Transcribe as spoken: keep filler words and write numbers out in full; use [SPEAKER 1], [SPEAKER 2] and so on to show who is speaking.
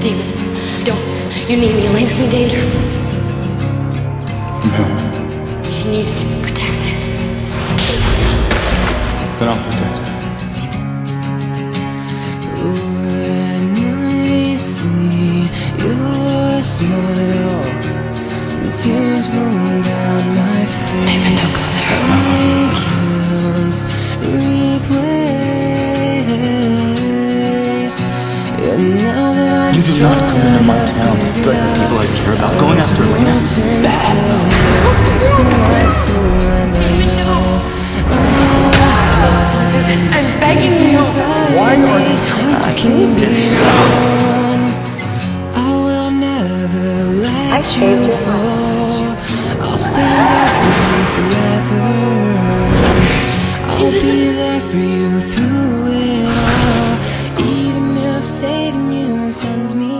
[SPEAKER 1] Demon, don't. You need me. Elena's in danger.
[SPEAKER 2] No.
[SPEAKER 1] She needs to be protected.
[SPEAKER 2] Then I'll protect her.
[SPEAKER 3] When I see your smile, tears roll down my face.
[SPEAKER 1] David, don't go there.
[SPEAKER 3] I can't replace. And now that I'm
[SPEAKER 2] You do not come into my town and threaten people I care about. Going after Elena is bad.
[SPEAKER 3] my soul and I know
[SPEAKER 1] Don't do this. I'm begging you.
[SPEAKER 2] Why are you trying to save this?
[SPEAKER 3] I will never let
[SPEAKER 4] I
[SPEAKER 3] you
[SPEAKER 4] saved your
[SPEAKER 3] fall. I'll stand up with you forever. I'll be there for you through it all. Even if saving you sends me